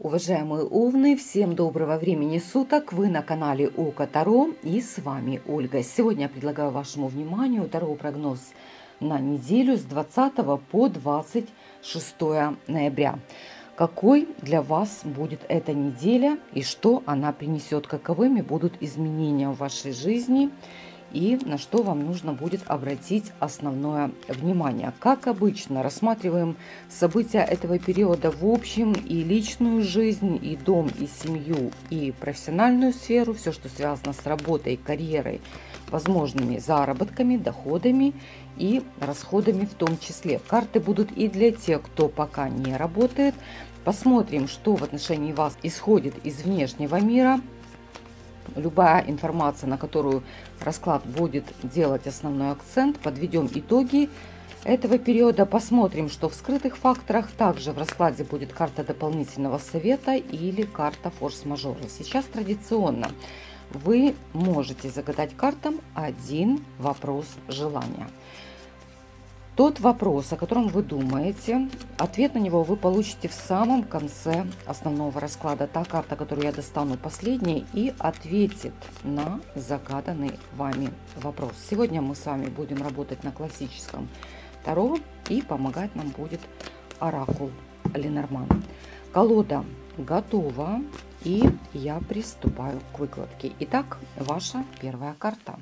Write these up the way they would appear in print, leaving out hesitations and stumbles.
Уважаемые овны, всем доброго времени суток! Вы на канале Око Таро и с вами Ольга. Сегодня я предлагаю вашему вниманию Таро-прогноз на неделю с 20 по 26 ноября. Какой для вас будет эта неделя и что она принесет? Каковыми будут изменения в вашей жизни? И на что вам нужно будет обратить основное внимание. Как обычно, рассматриваем события этого периода в общем, и личную жизнь, и дом, и семью, и профессиональную сферу, все, что связано с работой, карьерой, возможными заработками, доходами и расходами в том числе. Карты будут и для тех, кто пока не работает. Посмотрим, что в отношении вас исходит из внешнего мира. Любая информация, на которую расклад будет делать основной акцент, подведем итоги этого периода, посмотрим, что в скрытых факторах. Также в раскладе будет карта дополнительного совета или карта форс-мажора. Сейчас традиционно вы можете загадать картам один вопрос желания. Тот вопрос, о котором вы думаете, ответ на него вы получите в самом конце основного расклада. Та карта, которую я достану последней, и ответит на загаданный вами вопрос. Сегодня мы с вами будем работать на классическом Таро, и помогать нам будет оракул Ленорман. Колода готова, и я приступаю к выкладке. Итак, ваша первая карта.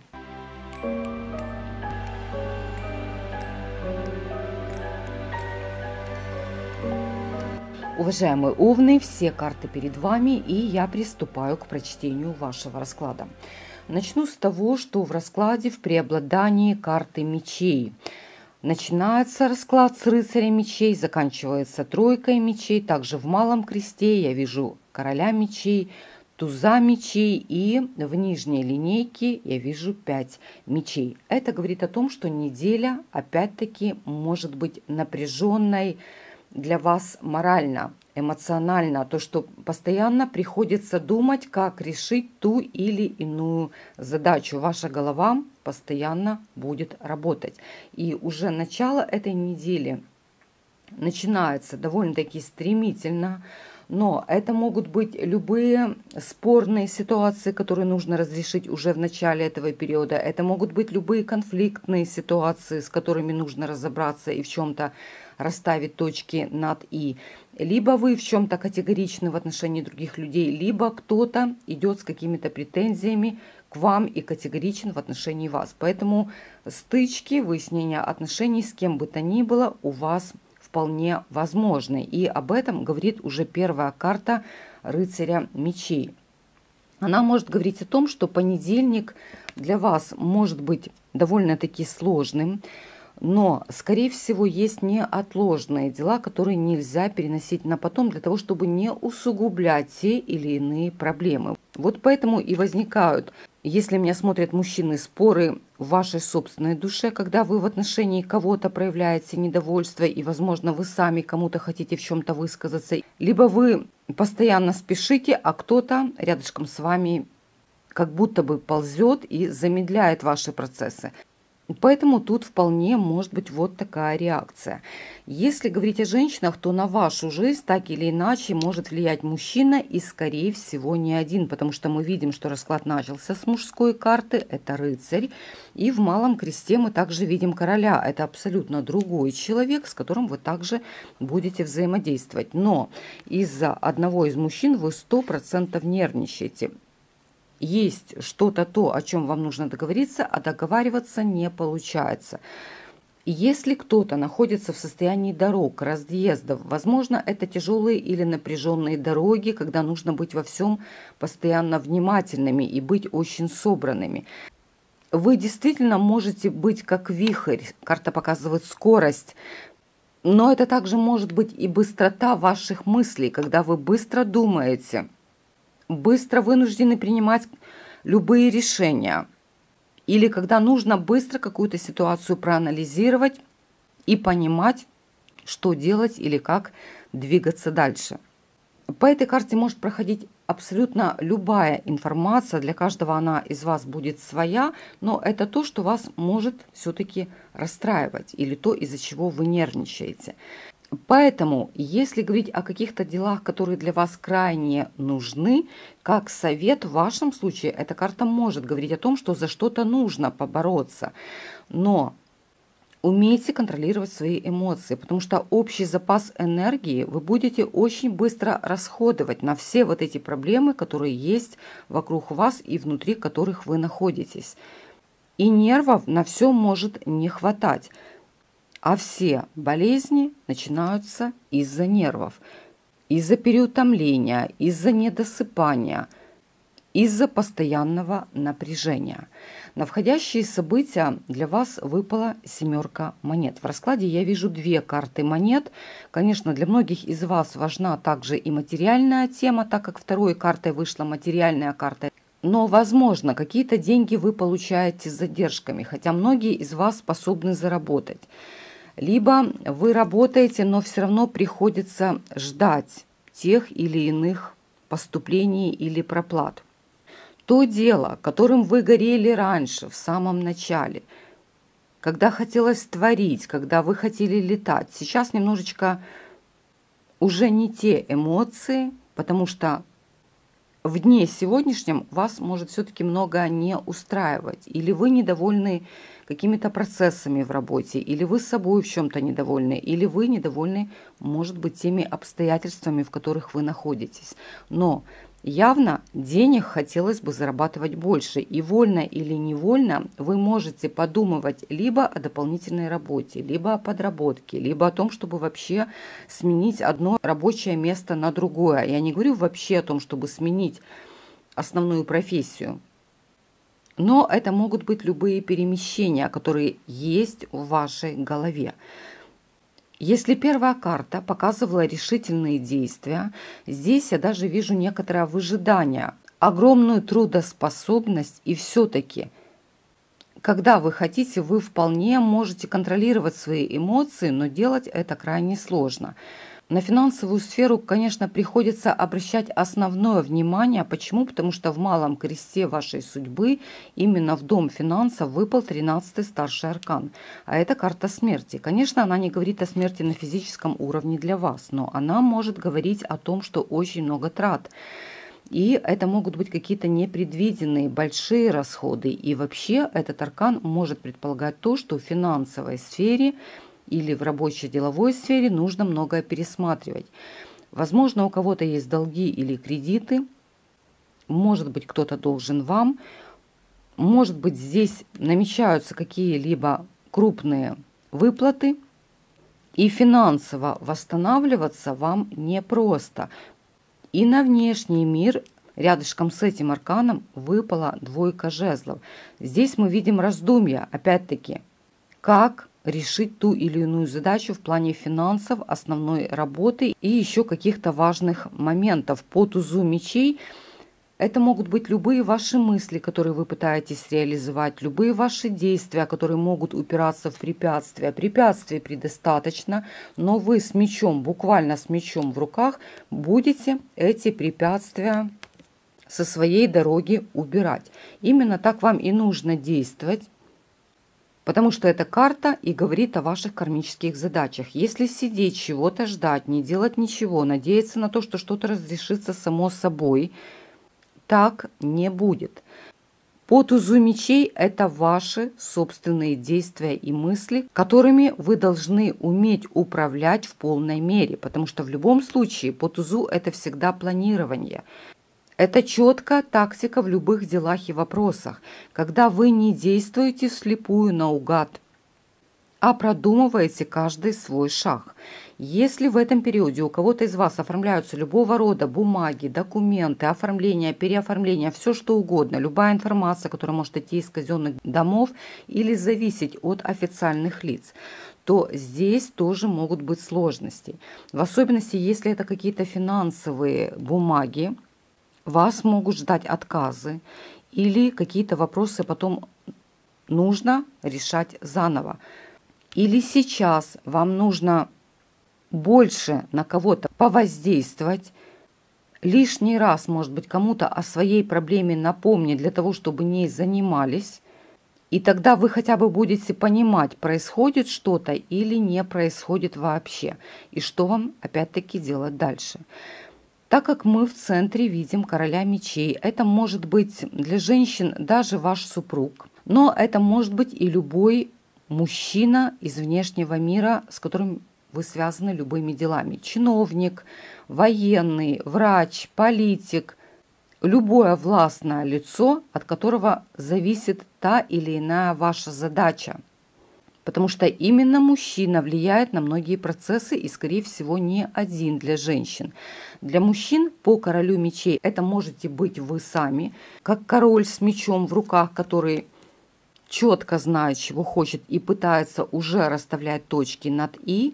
Уважаемые овны, все карты перед вами, и я приступаю к прочтению вашего расклада. Начну с того, что в раскладе в преобладании карты мечей. Начинается расклад с рыцаря мечей, заканчивается тройкой мечей. Также в малом кресте я вижу короля мечей, туза мечей, и в нижней линейке я вижу 5 мечей. Это говорит о том, что неделя опять-таки может быть напряженной для вас морально, эмоционально, то, что постоянно приходится думать, как решить ту или иную задачу. Ваша голова постоянно будет работать. И уже начало этой недели начинается довольно-таки стремительно, но это могут быть любые спорные ситуации, которые нужно разрешить уже в начале этого периода. Это могут быть любые конфликтные ситуации, с которыми нужно разобраться и в чем-то расставить точки над «и». Либо вы в чем-то категоричны в отношении других людей, либо кто-то идет с какими-то претензиями к вам и категоричен в отношении вас. Поэтому стычки, выяснение отношений с кем бы то ни было у вас вполне возможны. И об этом говорит уже первая карта рыцаря мечей. Она может говорить о том, что понедельник для вас может быть довольно-таки сложным, но, скорее всего, есть неотложные дела, которые нельзя переносить на потом для того, чтобы не усугублять те или иные проблемы. Вот поэтому и возникают, если меня смотрят мужчины, споры в вашей собственной душе, когда вы в отношении кого-то проявляете недовольство, и, возможно, вы сами кому-то хотите в чем-то высказаться, либо вы постоянно спешите, а кто-то рядышком с вами как будто бы ползет и замедляет ваши процессы. Поэтому тут вполне может быть вот такая реакция. Если говорить о женщинах, то на вашу жизнь так или иначе может влиять мужчина, и скорее всего не один, потому что мы видим, что расклад начался с мужской карты, это рыцарь, и в малом кресте мы также видим короля, это абсолютно другой человек, с которым вы также будете взаимодействовать. Но из-за одного из мужчин вы 100% нервничаете. Есть что-то то, о чем вам нужно договориться, а договариваться не получается. Если кто-то находится в состоянии дорог, разъездов, возможно, это тяжелые или напряженные дороги, когда нужно быть во всем постоянно внимательными и быть очень собранными. Вы действительно можете быть как вихрь, карта показывает скорость, но это также может быть и быстрота ваших мыслей, когда вы быстро думаете, быстро вынуждены принимать любые решения, или когда нужно быстро какую-то ситуацию проанализировать и понимать, что делать или как двигаться дальше. По этой карте может проходить абсолютно любая информация, для каждого она из вас будет своя, но это то, что вас может все-таки расстраивать, или то, из-за чего вы нервничаете. Поэтому, если говорить о каких-то делах, которые для вас крайне нужны, как совет в вашем случае, эта карта может говорить о том, что за что-то нужно побороться. Но умейте контролировать свои эмоции, потому что общий запас энергии вы будете очень быстро расходовать на все вот эти проблемы, которые есть вокруг вас и внутри которых вы находитесь. И нервов на все может не хватать. А все болезни начинаются из-за нервов, из-за переутомления, из-за недосыпания, из-за постоянного напряжения. На входящие события для вас выпала семерка монет. В раскладе я вижу две карты монет. Конечно, для многих из вас важна также и материальная тема, так как второй картой вышла материальная карта. Но, возможно, какие-то деньги вы получаете с задержками, хотя многие из вас способны заработать. Либо вы работаете, но все равно приходится ждать тех или иных поступлений или проплат. То дело, которым вы горели раньше, в самом начале, когда хотелось творить, когда вы хотели летать, сейчас немножечко уже не те эмоции, потому что в дне сегодняшнем вас может все-таки многое не устраивать. Или вы недовольны какими-то процессами в работе, или вы собой в чем-то недовольны, или вы недовольны, может быть, теми обстоятельствами, в которых вы находитесь. Но явно денег хотелось бы зарабатывать больше. И вольно или невольно вы можете подумывать либо о дополнительной работе, либо о подработке, либо о том, чтобы вообще сменить одно рабочее место на другое. Я не говорю вообще о том, чтобы сменить основную профессию. Но это могут быть любые перемещения, которые есть в вашей голове. Если первая карта показывала решительные действия, здесь я даже вижу некоторое выжидание, огромную трудоспособность, и все-таки, когда вы хотите, вы вполне можете контролировать свои эмоции, но делать это крайне сложно. На финансовую сферу, конечно, приходится обращать основное внимание. Почему? Потому что в малом кресте вашей судьбы, именно в дом финансов, выпал 13-й старший аркан. А это карта смерти. Конечно, она не говорит о смерти на физическом уровне для вас, но она может говорить о том, что очень много трат. И это могут быть какие-то непредвиденные большие расходы. И вообще этот аркан может предполагать то, что в финансовой сфере или в рабочей деловой сфере нужно многое пересматривать. Возможно, у кого-то есть долги или кредиты, может быть, кто-то должен вам, может быть, здесь намечаются какие-либо крупные выплаты, и финансово восстанавливаться вам непросто. И на внешний мир рядышком с этим арканом выпала двойка жезлов. Здесь мы видим раздумья, опять-таки, как решить ту или иную задачу в плане финансов, основной работы и еще каких-то важных моментов. По тузу мечей это могут быть любые ваши мысли, которые вы пытаетесь реализовать, любые ваши действия, которые могут упираться в препятствия. Препятствий предостаточно, но вы с мечом, буквально с мечом в руках, будете эти препятствия со своей дороги убирать. Именно так вам и нужно действовать. Потому что эта карта и говорит о ваших кармических задачах. Если сидеть, чего-то ждать, не делать ничего, надеяться на то, что что-то разрешится само собой, так не будет. По тузу мечей это ваши собственные действия и мысли, которыми вы должны уметь управлять в полной мере. Потому что в любом случае по тузу это всегда планирование. Это четкая тактика в любых делах и вопросах, когда вы не действуете вслепую наугад, а продумываете каждый свой шаг. Если в этом периоде у кого-то из вас оформляются любого рода бумаги, документы, оформления, переоформления, все что угодно, любая информация, которая может идти из казенных домов или зависеть от официальных лиц, то здесь тоже могут быть сложности. В особенности, если это какие-то финансовые бумаги, вас могут ждать отказы или какие-то вопросы потом нужно решать заново. Или сейчас вам нужно больше на кого-то повоздействовать, лишний раз, может быть, кому-то о своей проблеме напомнить для того, чтобы ней занимались. И тогда вы хотя бы будете понимать, происходит что-то или не происходит вообще. И что вам опять-таки делать дальше. Так как мы в центре видим короля мечей, это может быть для женщин даже ваш супруг, но это может быть и любой мужчина из внешнего мира, с которым вы связаны любыми делами. Чиновник, военный, врач, политик, любое властное лицо, от которого зависит та или иная ваша задача. Потому что именно мужчина влияет на многие процессы и, скорее всего, не один для женщин. Для мужчин по королю мечей это можете быть вы сами, как король с мечом в руках, который четко знает, чего хочет и пытается уже расставлять точки над «и».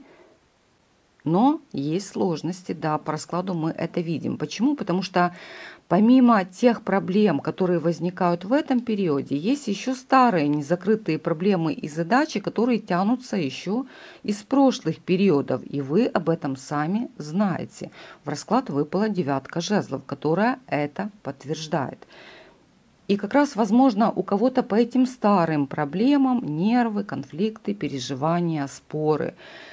Но есть сложности, да, по раскладу мы это видим. Почему? Потому что помимо тех проблем, которые возникают в этом периоде, есть еще старые незакрытые проблемы и задачи, которые тянутся еще из прошлых периодов. И вы об этом сами знаете. В расклад выпала 9 жезлов, которая это подтверждает. И как раз, возможно, у кого-то по этим старым проблемам нервы, конфликты, переживания, споры.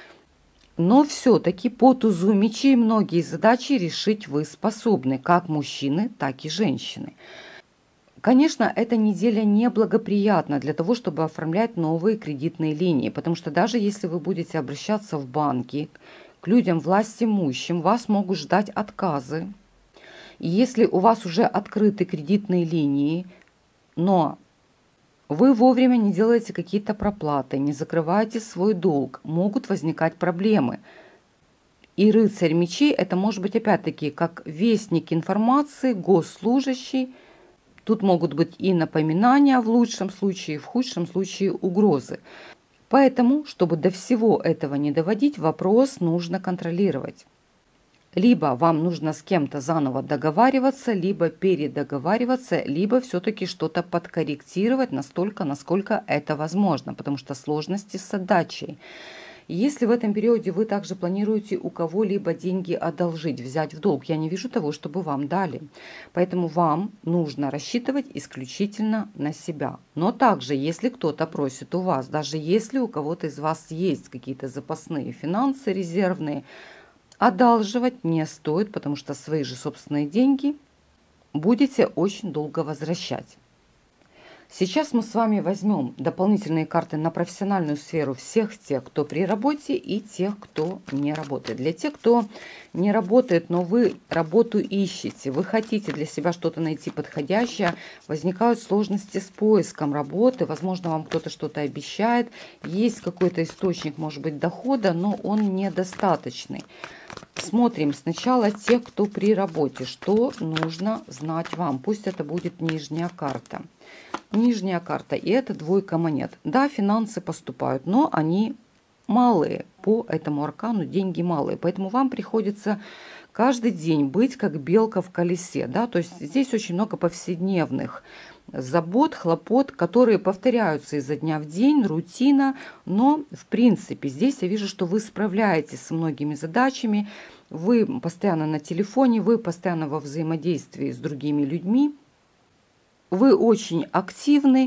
Но все-таки по тузу мечей многие задачи решить вы способны, как мужчины, так и женщины. Конечно, эта неделя неблагоприятна для того, чтобы оформлять новые кредитные линии, потому что даже если вы будете обращаться в банки, к людям властимущим, вас могут ждать отказы. И если у вас уже открыты кредитные линии, но вы вовремя не делаете какие-то проплаты, не закрываете свой долг, могут возникать проблемы. И рыцарь мечей это может быть опять-таки как вестник информации, госслужащий. Тут могут быть и напоминания в лучшем случае, в худшем случае угрозы. Поэтому, чтобы до всего этого не доводить, вопрос нужно контролировать. Либо вам нужно с кем-то заново договариваться, либо передоговариваться, либо все-таки что-то подкорректировать настолько, насколько это возможно, потому что сложности с отдачей. Если в этом периоде вы также планируете у кого-либо деньги одолжить, взять в долг, я не вижу того, чтобы вам дали. Поэтому вам нужно рассчитывать исключительно на себя. Но также, если кто-то просит у вас, даже если у кого-то из вас есть какие-то запасные финансы резервные, одалживать не стоит, потому что свои же собственные деньги будете очень долго возвращать. Сейчас мы с вами возьмем дополнительные карты на профессиональную сферу всех тех, кто при работе, и тех, кто не работает. Для тех, кто не работает, но вы работу ищете, вы хотите для себя что-то найти подходящее, возникают сложности с поиском работы, возможно, вам кто-то что-то обещает, есть какой-то источник, может быть, дохода, но он недостаточный. Смотрим сначала тех, кто при работе, что нужно знать вам. Пусть это будет нижняя карта. Нижняя карта, и это 2 монет. Да, финансы поступают, но они малые. По этому аркану деньги малые. Поэтому вам приходится каждый день быть как белка в колесе. Да? То есть здесь очень много повседневных забот, хлопот, которые повторяются изо дня в день, рутина. Но, в принципе, здесь я вижу, что вы справляетесь с многими задачами. Вы постоянно на телефоне, вы постоянно во взаимодействии с другими людьми. Вы очень активны,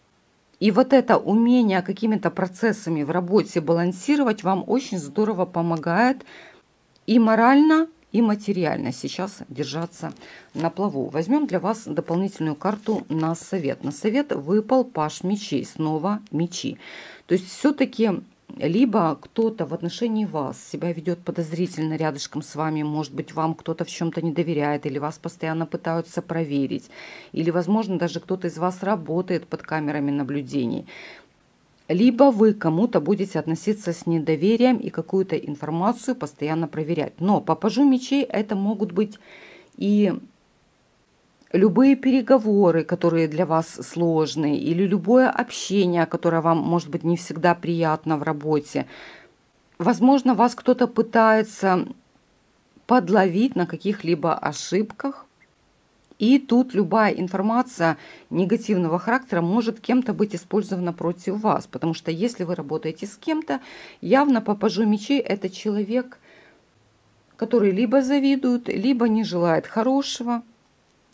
и вот это умение какими-то процессами в работе балансировать вам очень здорово помогает и морально, и материально сейчас держаться на плаву. Возьмем для вас дополнительную карту на совет. На совет выпал паж мечей, снова мечи. То есть все-таки либо кто-то в отношении вас себя ведет подозрительно рядышком с вами, может быть, вам кто-то в чем-то не доверяет, или вас постоянно пытаются проверить, или, возможно, даже кто-то из вас работает под камерами наблюдений. Либо вы кому-то будете относиться с недоверием и какую-то информацию постоянно проверять. Но по пажу мечей это могут быть и любые переговоры, которые для вас сложные, или любое общение, которое вам, может быть, не всегда приятно в работе. Возможно, вас кто-то пытается подловить на каких-либо ошибках. И тут любая информация негативного характера может кем-то быть использована против вас. Потому что если вы работаете с кем-то, явно по пажу мечей это человек, который либо завидует, либо не желает хорошего.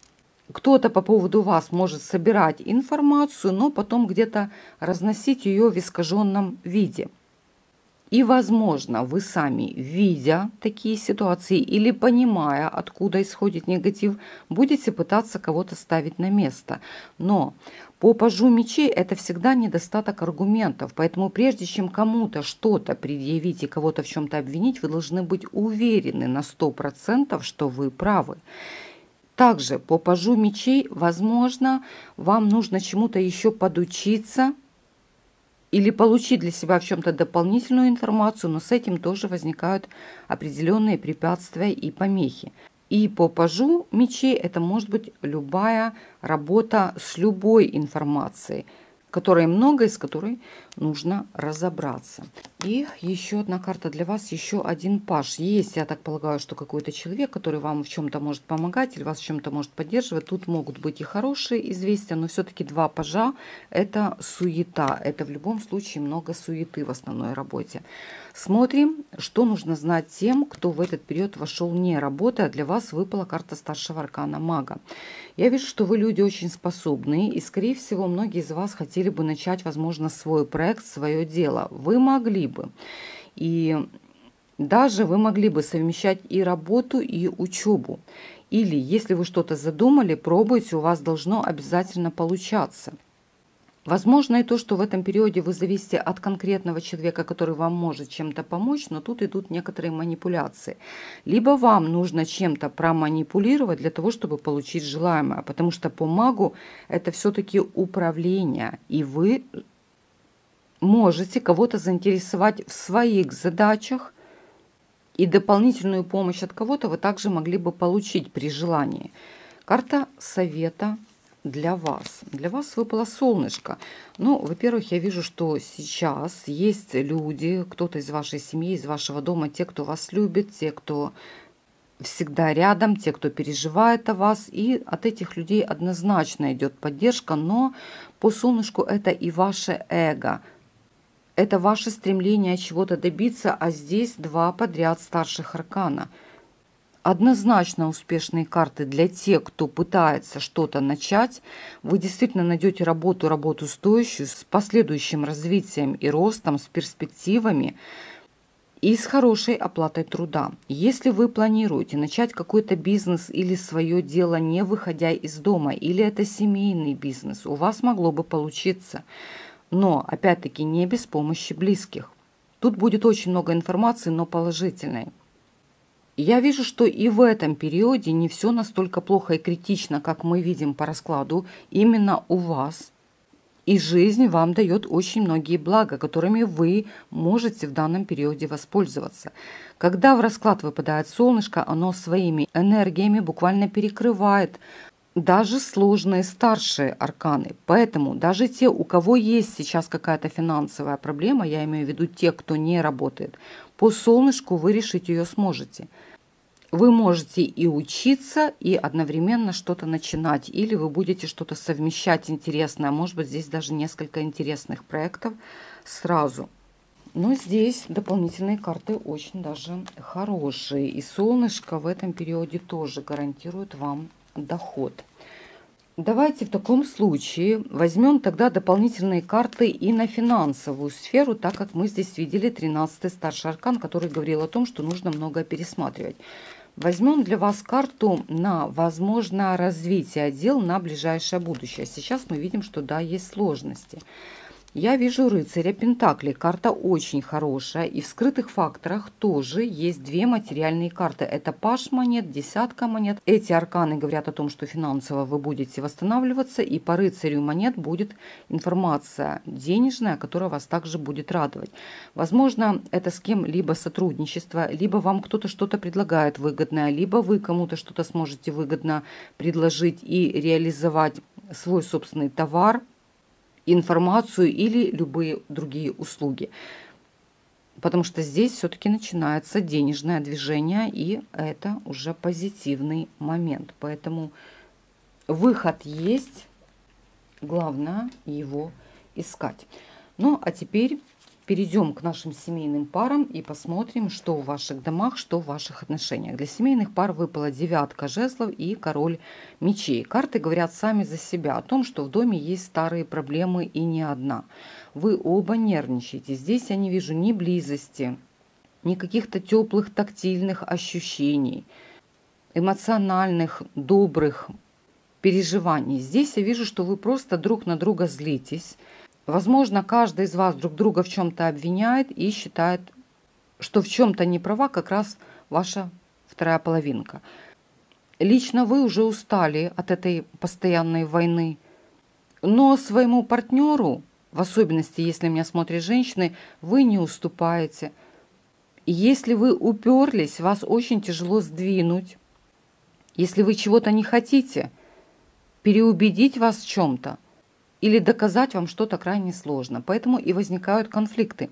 Кто-то по поводу вас может собирать информацию, но потом где-то разносить ее в искаженном виде. И, возможно, вы сами, видя такие ситуации или понимая, откуда исходит негатив, будете пытаться кого-то ставить на место. Но по пажу мечей это всегда недостаток аргументов. Поэтому прежде чем кому-то что-то предъявить и кого-то в чем-то обвинить, вы должны быть уверены на 100%, что вы правы. Также по пажу мечей, возможно, вам нужно чему-то еще подучиться, или получить для себя в чем-то дополнительную информацию, но с этим тоже возникают определенные препятствия и помехи. И по пажу мечей это может быть любая работа с любой информацией, которой много, и с которой нужно разобраться. И еще одна карта для вас, еще один паж. Есть, я так полагаю, что какой-то человек, который вам в чем-то может помогать или вас в чем-то может поддерживать. Тут могут быть и хорошие известия, но все-таки два пажа – это суета. Это в любом случае много суеты в основной работе. Смотрим, что нужно знать тем, кто в этот период вошел не работая. Для вас выпала карта старшего аркана мага. Я вижу, что вы люди очень способные, и, скорее всего, многие из вас хотели бы начать, возможно, свой проект, свое дело. Вы могли бы. И даже вы могли бы совмещать и работу, и учебу. Или, если вы что-то задумали, пробуйте, у вас должно обязательно получаться. Возможно и то, что в этом периоде вы зависите от конкретного человека, который вам может чем-то помочь, но тут идут некоторые манипуляции. Либо вам нужно чем-то проманипулировать для того, чтобы получить желаемое, потому что по магу это все-таки управление, и вы можете кого-то заинтересовать в своих задачах, и дополнительную помощь от кого-то вы также могли бы получить при желании. Карта совета для вас. Для вас выпало солнышко. Ну, во-первых, я вижу, что сейчас есть люди, кто-то из вашей семьи, из вашего дома, те, кто вас любит, те, кто всегда рядом, те, кто переживает о вас. И от этих людей однозначно идет поддержка, но по солнышку это и ваше эго. Это ваше стремление чего-то добиться, а здесь два подряд старших аркана. Однозначно успешные карты для тех, кто пытается что-то начать. Вы действительно найдете работу стоящую, с последующим развитием и ростом, с перспективами и с хорошей оплатой труда. Если вы планируете начать какой-то бизнес или свое дело, не выходя из дома, или это семейный бизнес, у вас могло бы получиться. Но, опять-таки, не без помощи близких. Тут будет очень много информации, но положительной. Я вижу, что и в этом периоде не все настолько плохо и критично, как мы видим по раскладу, именно у вас. И жизнь вам дает очень многие блага, которыми вы можете в данном периоде воспользоваться. Когда в расклад выпадает солнышко, оно своими энергиями буквально перекрывает даже сложные старшие арканы. Поэтому даже те, у кого есть сейчас какая-то финансовая проблема, я имею в виду те, кто не работает, по солнышку вы решить ее сможете. Вы можете и учиться, и одновременно что-то начинать, или вы будете что-то совмещать интересное. Может быть, здесь даже несколько интересных проектов сразу. Но здесь дополнительные карты очень даже хорошие. И солнышко в этом периоде тоже гарантирует вам доход. Давайте в таком случае возьмем тогда дополнительные карты и на финансовую сферу, так как мы здесь видели 13-й старший аркан, который говорил о том, что нужно многое пересматривать. Возьмем для вас карту на возможное развитие дел на ближайшее будущее. Сейчас мы видим, что да, есть сложности. Я вижу рыцаря Пентаклей. Карта очень хорошая. И в скрытых факторах тоже есть две материальные карты. Это паж монет, десятка монет. Эти арканы говорят о том, что финансово вы будете восстанавливаться. И по рыцарю монет будет информация денежная, которая вас также будет радовать. Возможно, это с кем-либо сотрудничество, либо вам кто-то что-то предлагает выгодное, либо вы кому-то что-то сможете выгодно предложить и реализовать свой собственный товар, информацию или любые другие услуги. Потому что здесь все-таки начинается денежное движение, и это уже позитивный момент. Поэтому выход есть, главное его искать. Ну, а теперь перейдем к нашим семейным парам и посмотрим, что в ваших домах, что в ваших отношениях. Для семейных пар выпала девятка жезлов и король мечей. Карты говорят сами за себя о том, что в доме есть старые проблемы и не одна. Вы оба нервничаете. Здесь я не вижу ни близости, ни каких-то теплых тактильных ощущений, эмоциональных, добрых переживаний. Здесь я вижу, что вы просто друг на друга злитесь. Возможно, каждый из вас друг друга в чем-то обвиняет и считает, что в чем-то не права как раз ваша вторая половинка. Лично вы уже устали от этой постоянной войны, но своему партнеру, в особенности, если меня смотрят женщины, вы не уступаете. Если вы уперлись, вас очень тяжело сдвинуть. Если вы чего-то не хотите, переубедить вас в чем-то или доказать вам что-то крайне сложно. Поэтому и возникают конфликты.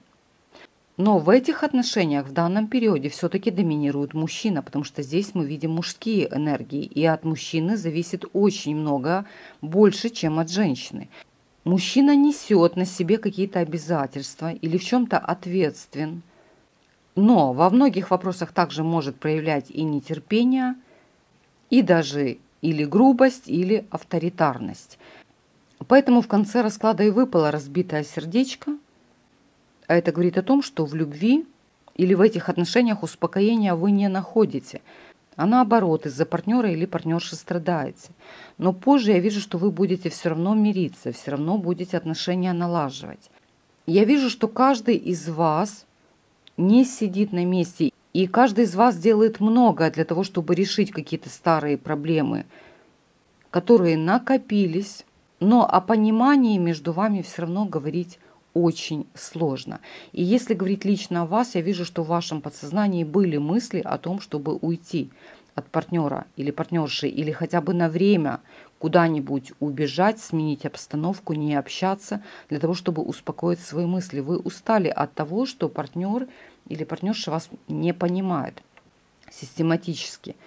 Но в этих отношениях в данном периоде все-таки доминирует мужчина, потому что здесь мы видим мужские энергии, и от мужчины зависит очень много, больше, чем от женщины. Мужчина несет на себе какие-то обязательства или в чем-то ответственен, но во многих вопросах также может проявлять и нетерпение, и даже или грубость, или авторитарность. Поэтому в конце расклада и выпало разбитое сердечко. А это говорит о том, что в любви или в этих отношениях успокоения вы не находите. А наоборот, из-за партнера или партнерши страдаете. Но позже я вижу, что вы будете все равно мириться, все равно будете отношения налаживать. Я вижу, что каждый из вас не сидит на месте. И каждый из вас делает многое для того, чтобы решить какие-то старые проблемы, которые накопились. Но о понимании между вами все равно говорить очень сложно. И если говорить лично о вас, я вижу, что в вашем подсознании были мысли о том, чтобы уйти от партнера или партнерши, или хотя бы на время куда-нибудь убежать, сменить обстановку, не общаться, для того, чтобы успокоить свои мысли. Вы устали от того, что партнер или партнерша вас не понимает систематически.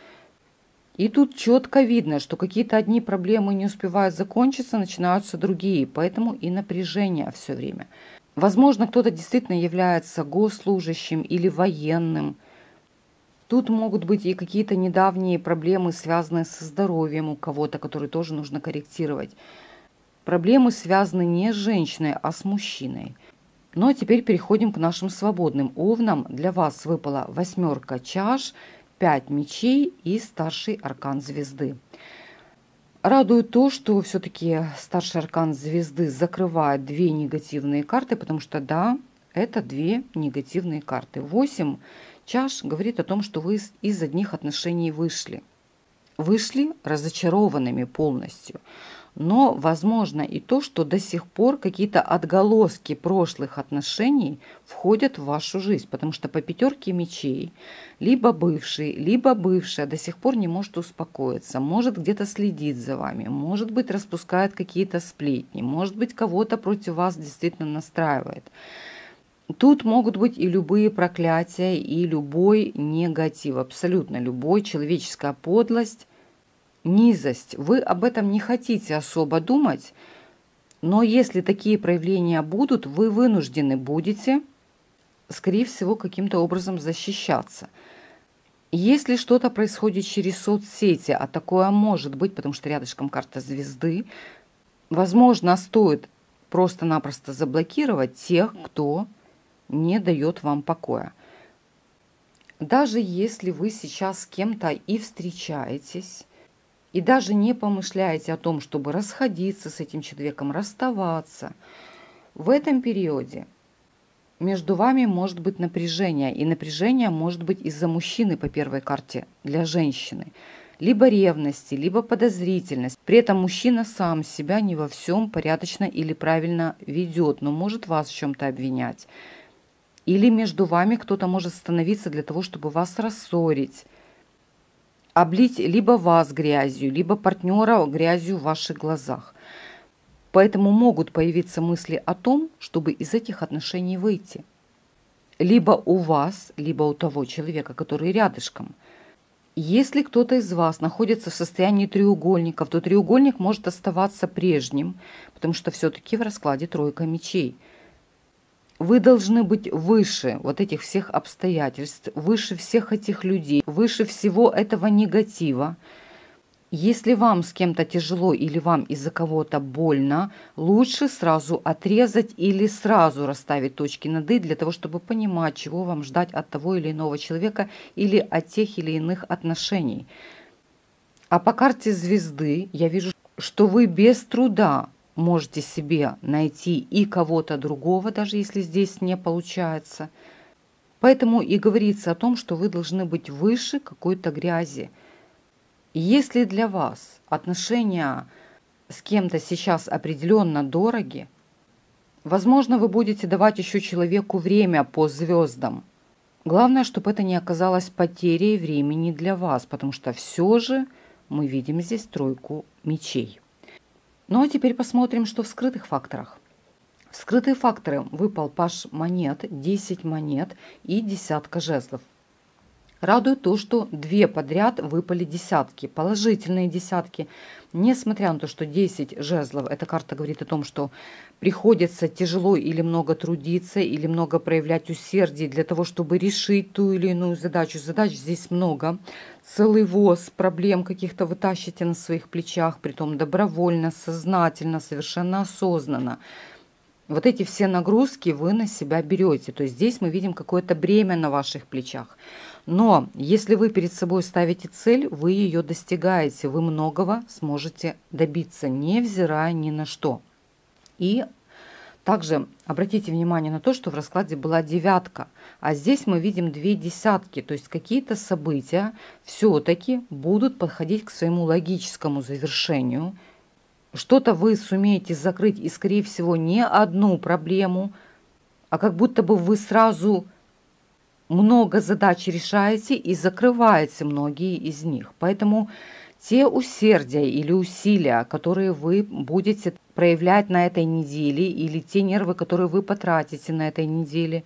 И тут четко видно, что какие-то одни проблемы не успевают закончиться, начинаются другие, поэтому и напряжение все время. Возможно, кто-то действительно является госслужащим или военным. Тут могут быть и какие-то недавние проблемы, связанные со здоровьем у кого-то, которые тоже нужно корректировать. Проблемы связаны не с женщиной, а с мужчиной. Ну а теперь переходим к нашим свободным овнам. Для вас выпала восьмерка чаш, 5 мечей и старший аркан звезды. Радует то, что все-таки старший аркан звезды закрывает 2 негативные карты, потому что да, это 2 негативные карты. 8 чаш говорит о том, что вы из одних отношений вышли. Вышли разочарованными полностью. Но возможно и то, что до сих пор какие-то отголоски прошлых отношений входят в вашу жизнь, потому что по 5 мечей либо бывшая до сих пор не может успокоиться, может где-то следить за вами, может быть распускает какие-то сплетни, может быть кого-то против вас действительно настраивает. Тут могут быть и любые проклятия, и любой негатив, абсолютно любой, человеческая подлость, низость. Вы об этом не хотите особо думать, но если такие проявления будут, вы вынуждены будете, скорее всего, каким-то образом защищаться. Если что-то происходит через соцсети, а такое может быть, потому что рядышком карта звезды, возможно, стоит просто-напросто заблокировать тех, кто не дает вам покоя. Даже если вы сейчас с кем-то и встречаетесь, и даже не помышляете о том, чтобы расходиться с этим человеком, расставаться, в этом периоде между вами может быть напряжение. И напряжение может быть из-за мужчины по первой карте для женщины. Либо ревности, либо подозрительность. При этом мужчина сам себя не во всем порядочно или правильно ведет, но может вас в чем-то обвинять. Или между вами кто-то может становиться для того, чтобы вас рассорить. Облить либо вас грязью, либо партнера грязью в ваших глазах. Поэтому могут появиться мысли о том, чтобы из этих отношений выйти. Либо у вас, либо у того человека, который рядышком. Если кто-то из вас находится в состоянии треугольников, то треугольник может оставаться прежним, потому что все-таки в раскладе 3 мечей. Вы должны быть выше вот этих всех обстоятельств, выше всех этих людей, выше всего этого негатива. Если вам с кем-то тяжело или вам из-за кого-то больно, лучше сразу отрезать или сразу расставить точки над «и» для того, чтобы понимать, чего вам ждать от того или иного человека или от тех или иных отношений. А по карте звезды я вижу, что вы без труда можете себе найти и кого-то другого, даже если здесь не получается. Поэтому и говорится о том, что вы должны быть выше какой-то грязи. Если для вас отношения с кем-то сейчас определенно дороги, возможно, вы будете давать еще человеку время по звездам. Главное, чтобы это не оказалось потерей времени для вас, потому что все же мы видим здесь тройку мечей. Ну а теперь посмотрим, что в скрытых факторах. В скрытые факторы выпал паж монет, 10 монет и десятка жезлов. Радует то, что две подряд выпали десятки, положительные десятки. Несмотря на то, что 10 жезлов, эта карта говорит о том, что приходится тяжело или много трудиться, или много проявлять усердие для того, чтобы решить ту или иную задачу. Задач здесь много. Целый воз проблем каких-то вы тащите на своих плечах, притом добровольно, сознательно, совершенно осознанно. Вот эти все нагрузки вы на себя берете. То есть здесь мы видим какое-то бремя на ваших плечах. Но если вы перед собой ставите цель, вы ее достигаете. Вы многого сможете добиться, невзирая ни на что. И также обратите внимание на то, что в раскладе была девятка. А здесь мы видим две десятки. То есть какие-то события все-таки будут подходить к своему логическому завершению. Что-то вы сумеете закрыть, и, скорее всего, не одну проблему, а как будто бы вы сразу много задач решаете и закрываете многие из них. Поэтому те усердия или усилия, которые вы будете проявлять на этой неделе, или те нервы, которые вы потратите на этой неделе,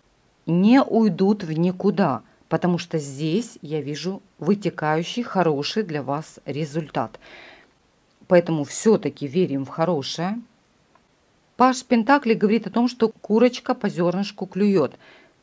не уйдут в никуда, потому что здесь я вижу вытекающий хороший для вас результат. Поэтому все-таки верим в хорошее. Паж Пентаклей говорит о том, что курочка по зернышку клюет.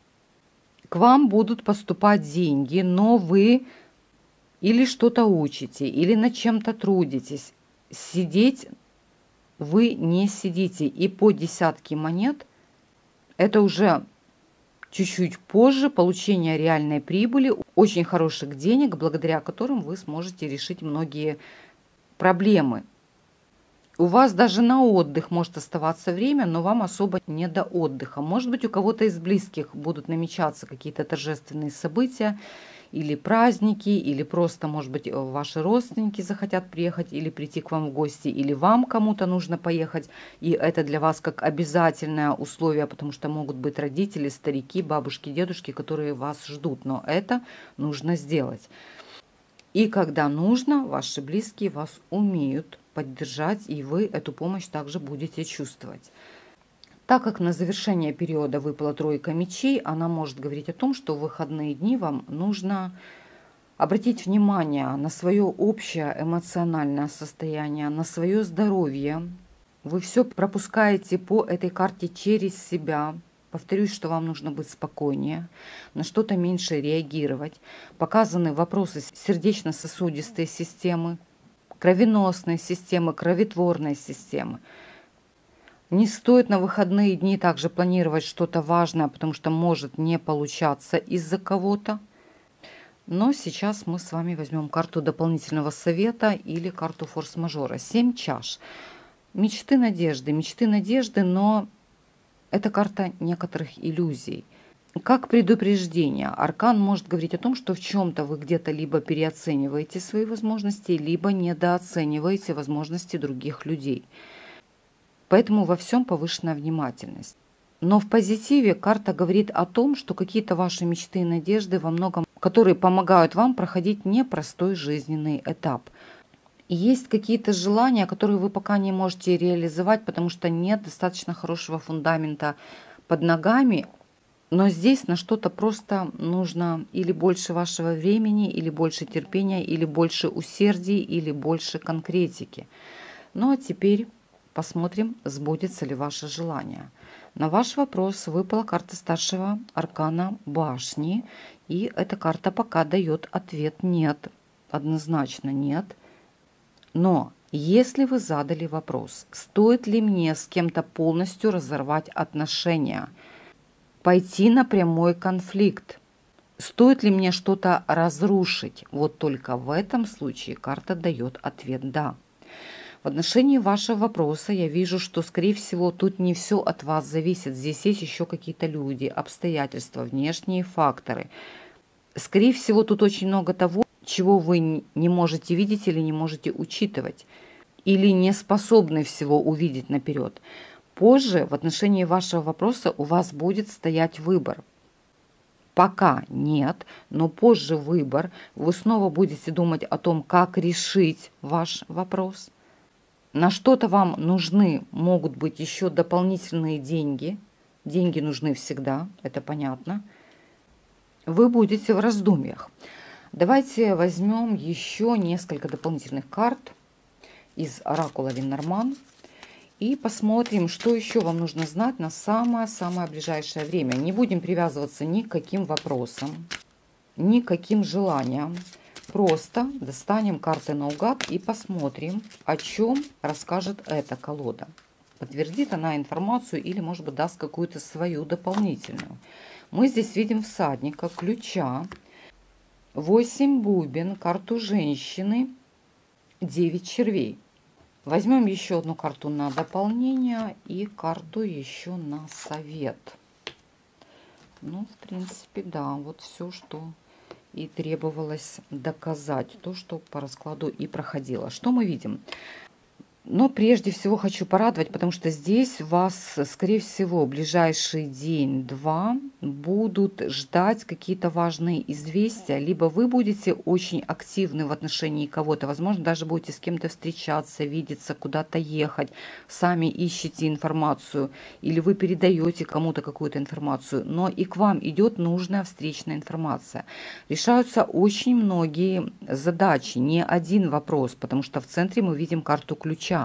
К вам будут поступать деньги, но вы или что-то учите, или над чем-то трудитесь. Сидеть вы не сидите. И по десятке монет это уже чуть-чуть позже получение реальной прибыли, очень хороших денег, благодаря которым вы сможете решить многие проблемы. У вас даже на отдых может оставаться время, но вам особо не до отдыха. Может быть, у кого-то из близких будут намечаться какие-то торжественные события или праздники, или просто, может быть, ваши родственники захотят приехать или прийти к вам в гости, или вам кому-то нужно поехать, и это для вас как обязательное условие, потому что могут быть родители, старики, бабушки, дедушки, которые вас ждут, но это нужно сделать. И когда нужно, ваши близкие вас умеют поддержать, и вы эту помощь также будете чувствовать. Так как на завершение периода выпала тройка мечей, она может говорить о том, что в выходные дни вам нужно обратить внимание на свое общее эмоциональное состояние, на свое здоровье. Вы все пропускаете по этой карте через себя. Повторюсь, что вам нужно быть спокойнее, на что-то меньше реагировать. Показаны вопросы сердечно-сосудистой системы, кровеносной системы, кроветворной системы. Не стоит на выходные дни также планировать что-то важное, потому что может не получаться из-за кого-то. Но сейчас мы с вами возьмем карту дополнительного совета или карту форс-мажора. 7 чаш. Мечты, надежды, но это карта некоторых иллюзий. Как предупреждение, аркан может говорить о том, что в чем-то вы где-то либо переоцениваете свои возможности, либо недооцениваете возможности других людей. Поэтому во всем повышенная внимательность. Но в позитиве карта говорит о том, что какие-то ваши мечты и надежды во многом, которые помогают вам проходить непростой жизненный этап. И есть какие-то желания, которые вы пока не можете реализовать, потому что нет достаточно хорошего фундамента под ногами. Но здесь на что-то просто нужно или больше вашего времени, или больше терпения, или больше усердий, или больше конкретики. Ну а теперь посмотрим, сбудется ли ваше желание. На ваш вопрос выпала карта старшего аркана башни, и эта карта пока дает ответ нет, однозначно нет. Но если вы задали вопрос, стоит ли мне с кем-то полностью разорвать отношения, пойти на прямой конфликт, стоит ли мне что-то разрушить, вот только в этом случае карта дает ответ «да». В отношении вашего вопроса я вижу, что, скорее всего, тут не все от вас зависит. Здесь есть еще какие-то люди, обстоятельства, внешние факторы. Скорее всего, тут очень много того, чего вы не можете видеть или не можете учитывать, или не способны всего увидеть наперед. Позже в отношении вашего вопроса у вас будет стоять выбор. Пока нет, но позже выбор. Вы снова будете думать о том, как решить ваш вопрос. На что-то вам нужны могут быть еще дополнительные деньги. Деньги нужны всегда, это понятно. Вы будете в раздумьях. Давайте возьмем еще несколько дополнительных карт из оракула Ленорман и посмотрим, что еще вам нужно знать на самое-самое ближайшее время. Не будем привязываться ни к каким вопросам, ни к каким желаниям. Просто достанем карты наугад и посмотрим, о чем расскажет эта колода. Подтвердит она информацию или, может быть, даст какую-то свою дополнительную. Мы здесь видим всадника, ключа, 8 бубен, карту женщины, 9 червей. Возьмем еще одну карту на дополнение и карту еще на совет. Ну, в принципе, да, вот все, что и требовалось доказать, то, что по раскладу и проходило. Что мы видим? Но прежде всего хочу порадовать, потому что здесь вас, скорее всего, ближайший день-два будут ждать какие-то важные известия. Либо вы будете очень активны в отношении кого-то, возможно, даже будете с кем-то встречаться, видеться, куда-то ехать, сами ищете информацию, или вы передаете кому-то какую-то информацию, но и к вам идет нужная встречная информация. Решаются очень многие задачи, не один вопрос, потому что в центре мы видим карту ключа.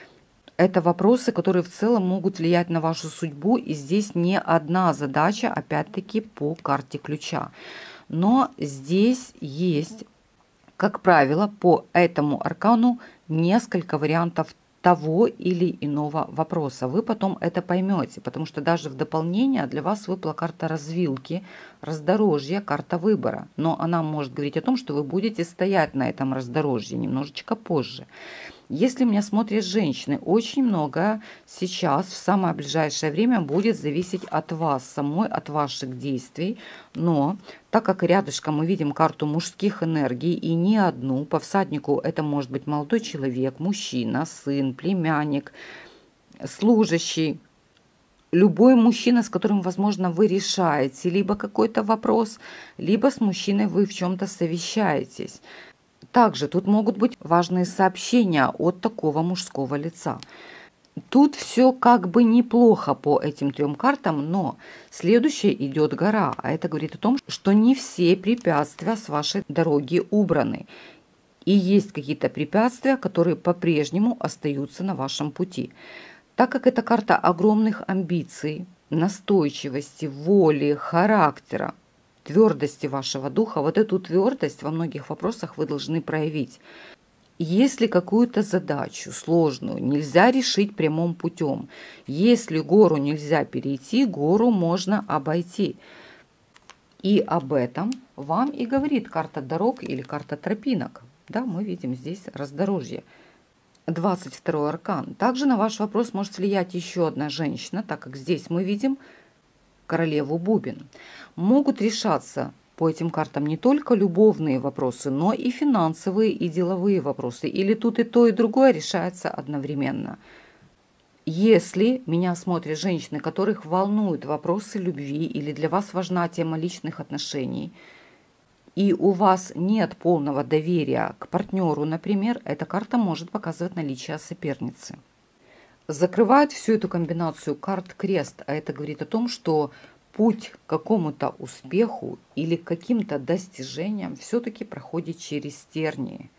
Это вопросы, которые в целом могут влиять на вашу судьбу, и здесь не одна задача, опять-таки, по карте ключа. Но здесь есть, как правило, по этому аркану несколько вариантов того или иного вопроса. Вы потом это поймете, потому что даже в дополнение для вас выпала карта развилки, раздорожья, карта выбора. Но она может говорить о том, что вы будете стоять на этом раздорожье немножечко позже. Если меня смотрят женщины, очень много сейчас, в самое ближайшее время, будет зависеть от вас самой, от ваших действий. Но так как рядышком мы видим карту мужских энергий, и не одну, по всаднику это может быть молодой человек, мужчина, сын, племянник, служащий, любой мужчина, с которым, возможно, вы решаете либо какой-то вопрос, либо с мужчиной вы в чем-то совещаетесь. Также тут могут быть важные сообщения от такого мужского лица. Тут все как бы неплохо по этим трем картам, но следующая идет гора. А это говорит о том, что не все препятствия с вашей дороги убраны. И есть какие-то препятствия, которые по-прежнему остаются на вашем пути. Так как это карта огромных амбиций, настойчивости, воли, характера, твердости вашего духа, вот эту твердость во многих вопросах вы должны проявить. Если какую-то задачу сложную нельзя решить прямым путем, если гору нельзя перейти, гору можно обойти. И об этом вам и говорит карта дорог или карта тропинок. Да, мы видим здесь раздорожье. 22-й аркан. Также на ваш вопрос может влиять еще одна женщина, так как здесь мы видим королеву бубен. Могут решаться по этим картам не только любовные вопросы, но и финансовые и деловые вопросы. Или тут и то, и другое решается одновременно. Если меня смотрят женщины, которых волнуют вопросы любви, или для вас важна тема личных отношений, и у вас нет полного доверия к партнеру, например, эта карта может показывать наличие соперницы. Закрывает всю эту комбинацию карт крест, а это говорит о том, что путь к какому-то успеху или к каким-то достижениям все-таки проходит через тернии.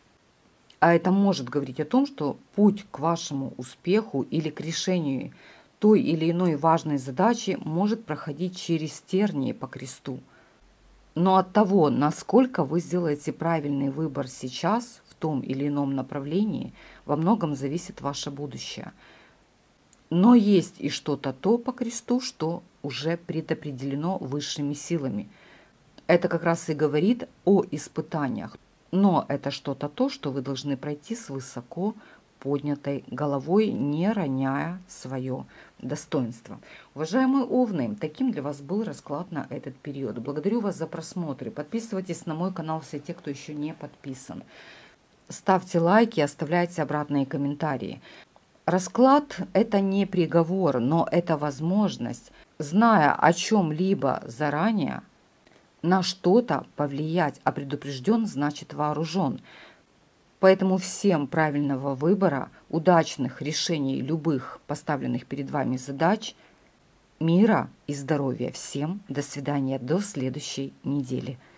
А это может говорить о том, что путь к вашему успеху или к решению той или иной важной задачи может проходить через тернии по кресту. Но от того, насколько вы сделаете правильный выбор сейчас в том или ином направлении, во многом зависит ваше будущее. Но есть и что-то то по кресту, что уже предопределено высшими силами. Это как раз и говорит о испытаниях. Но это что-то то, что вы должны пройти с высоко поднятой головой, не роняя свое достоинство. Уважаемые овны, таким для вас был расклад на этот период. Благодарю вас за просмотры. Подписывайтесь на мой канал все те, кто еще не подписан. Ставьте лайки, оставляйте обратные комментарии. Расклад – это не приговор, но это возможность, зная о чем-либо заранее, на что-то повлиять, а предупрежден значит вооружен. Поэтому всем правильного выбора, удачных решений любых поставленных перед вами задач, мира и здоровья всем. До свидания, до следующей недели.